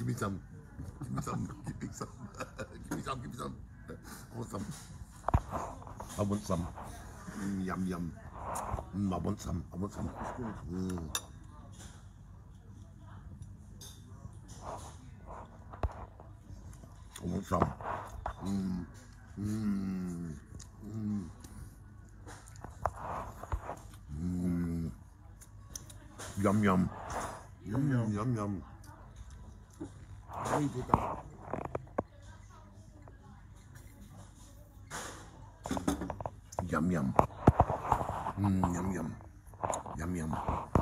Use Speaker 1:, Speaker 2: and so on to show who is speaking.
Speaker 1: Give me some. Give me some. Give me some. Give me some. Give me some. I want some. I want some. Yum yum. I want some. I want some. I want some. Yum yum. Yum yum. Yum yum. Yum yum. Yum yum. Yum yum.